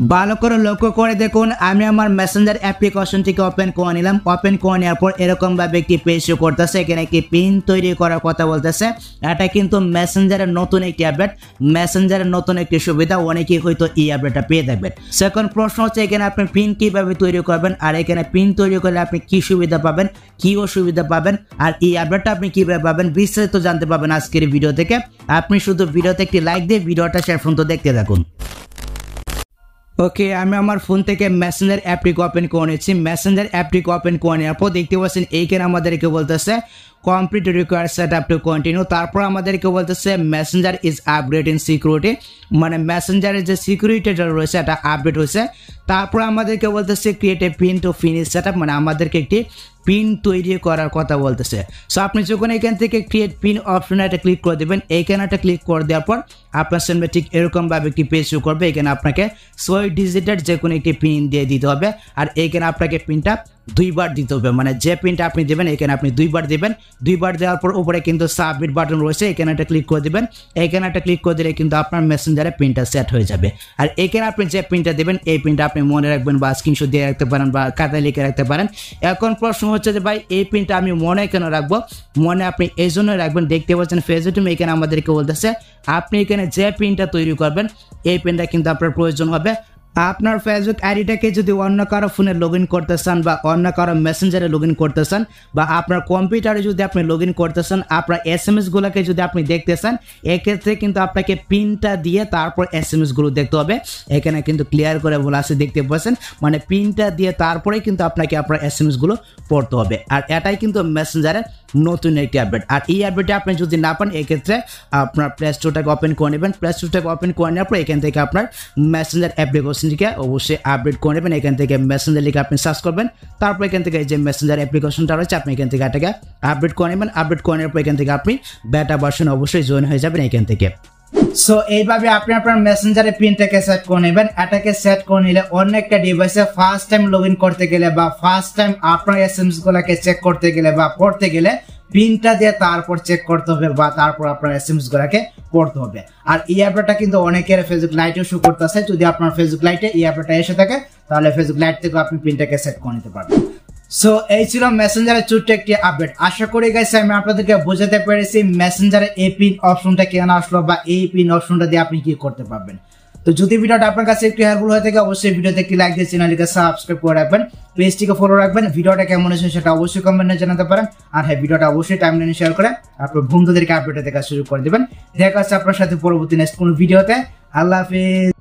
ভালো করে লক্ষ্য করে দেখুন আমি আমার মেসেঞ্জার অ্যাপ্লিকেশনটিকে ওপেন করে নিলাম। ওপেন করে নেওয়ার পর এরকম ভাবে একটি পেজ শো করতেছে, এখানে একটি পিন তৈরি করার কথা বলতেছে। এটা কিন্তু মেসেঞ্জারের নতুন একটি আপডেট, মেসেঞ্জারের নতুন একটি সুবিধা, অনেকেই হয়তো এই আপডেটটা পেয়ে থাকবেন। সেকেন্ড প্রশ্ন হচ্ছে এখানে আপনি পিন কিভাবে তৈরি করবেন, আর এখানে পিন তৈরি করলে আপনি কি সুবিধা পাবেন, কি অসুবিধা পাবেন, আর এই আপডেটটা আপনি কিভাবে পাবেন বিস্তারিত জানতে পারবেন আজকের ভিডিও থেকে। আপনি শুধু ভিডিওতে একটি লাইক দিয়ে ভিডিওটা শেষ পর্যন্ত দেখতে থাকুন। ওকে, আমি আমার ফোন থেকে মেসেঞ্জার অ্যাপটিকে ওপেন করে নিচ্ছি। মেসেঞ্জার অ্যাপটিকে ওপেন করে নেওয়ার পর দেখতে পাচ্ছেন এইখানে আমাদেরকে বলতেছে complete require set up to continue. তারপর আমাদেরকে বলতেছে messenger is upgrade in security, মানে মেসেঞ্জারের যে সিকিউরিটিটা রয়েছে এটা আপডেট হয়েছে। তারপর আমাদেরকে বলতেছে create a pin to finish set up, মানে আমাদেরকে একটি পিন তৈরি করার কথা বলতেছে। সো আপনি যখন এখান থেকে ক্রিয়েট পিন অপশনে একটা ক্লিক করে দেবেন, এইখানে একটা ক্লিক করে দেওয়ার পর আপনার সামনে ঠিক এরকমভাবে একটি পেজ শো করবে। এখানে আপনাকে 6 ডিজিটের যে কোনো একটি পিন দিয়ে দিতে হবে, আর এইখানে আপনাকে পিনটা দুইবার দিতে হবে, মানে যে পিনটা আপনি দেবেন এখানে আপনি দুইবার দেবেন। দুইবার দেওয়ার পর উপরে কিন্তু সাবমিট বাটন রয়েছে, এখানে একটা ক্লিক করে দেবেন। এখানে একটা ক্লিক করে দিলে কিন্তু আপনার মেসেঞ্জারে পিনটা সেট হয়ে যাবে। আর এখানে আপনি যে পিনটা দেবেন এই পিনটা আপনি মনে রাখবেন বা স্ক্রিনশট দিয়ে রাখতে পারেন বা খাতায় লিখে রাখতে পারেন। এখন প্রশ্ন হচ্ছে যে ভাই এই পিনটা আমি মনে কেন রাখবো? মনে আপনি এই জন্য রাখবেন, দেখতে পাচ্ছেন ফেসবুক এখানে আমাদেরকে বলতেছে আপনি এখানে যে পিনটা তৈরি করবেন এই পিনটা কিন্তু আপনার প্রয়োজন হবে। আপনার ফেসবুক আইডিটাকে যদি অন্য কারো ফোনে লগ ইন করতে চান বা অন্য কারো মেসেঞ্জারে লগ ইন করতে চান বা আপনার কম্পিউটারে যদি আপনি লগ ইন করতে চান, আপনার SMS-গুলোকে যদি আপনি দেখতে চান, এক্ষেত্রে কিন্তু আপনাকে পিনটা দিয়ে তারপর SMS-গুলো দেখতে হবে। এখানে কিন্তু ক্লিয়ার করে বলা আছে, দেখতে পাচ্ছেন, মানে পিনটা দিয়ে তারপরে কিন্তু আপনাকে আপনার SMS-গুলো পড়তে হবে। আর এটাই কিন্তু মেসেঞ্জারের নতুন একটি আপডেট। আর এই আপডেটটা আপনি যদি না পান এক্ষেত্রে আপনার প্লে স্টোরটাকে ওপেন করে নেবেন। প্লে স্টোরটাকে ওপেন করে নেওয়ার পর এখান থেকে আপনার মেসেঞ্জার অ্যাপ্লিকেশনটিকে অবশ্যই আপডেট করে নেবেন। এখান থেকে মেসেঞ্জার লিখে আপনি সার্চ করবেন, তারপর এখান থেকে যে মেসেঞ্জার অ্যাপ্লিকেশনটা রয়েছে আপনি এখান থেকে এটাকে আপডেট করে নেবেন। আপডেট করে নেওয়ার পর এখান থেকে আপনি বেটা ভার্সন অবশ্যই জয়েন হয়ে যাবেন এখান থেকে। সো এইভাবে আপনি আপনার মেসেঞ্জারে পিনটাকে সেট করে নেবেন। এটাকে সেট করে নিলে অন্য একটা ডিভাইসে ফার্স্ট টাইম লগ ইন করতে গেলে বা ফার্স্ট টাইম আপনার SMS-গুলোকে চেক করতে গেলে বা পড়তে গেলে পিনটা দিয়ে তারপর চেক করতে হবে বা তারপর আপনার SMS-গুলোকে পড়তে হবে। আর এই আপডেটটা কিন্তু অনেকের ফেসবুক লাইটেও শো করতেছে। যদি আপনার ফেসবুক লাইটে এই আপডেটটা এসে থাকে তাহলে ফেসবুক লাইট থেকে আপনি পিনটাকে সেট করে নিতে পারবেন। সো এই ছিল মেসেঞ্জারের ছোট্ট একটি আপডেট। আশা করি গাইস আমি আপনাদেরকে বোঝাতে পেরেছি মেসেঞ্জারে এই পিন অপশনটা কেন আসলো বা এই পিন অপশনটা দিয়ে আপনি কি করতে পারবেন। তো যদি ভিডিওটা আপনার কাছে একটু হেল্পফুল হয়ে থাকে অবশ্যই ভিডিওতে একটি লাইক দিয়ে চ্যানেলটিকে সাবস্ক্রাইব করে রাখবেন, পেজটিকে ফলো রাখবেন। ভিডিওটা কেমন হয়েছে সেটা অবশ্যই কমেন্টে জানাতে পারেন। আর হ্যাঁ, ভিডিওটা অবশ্যই টাইমলাইনে শেয়ার করে আপনার বন্ধুদেরকে আপডেটে দেখা শুরু করে দেবেন। দেখা হচ্ছে আপনার সাথে পরবর্তী নেক্সট কোনো ভিডিওতে। আল্লাহ হাফেজ।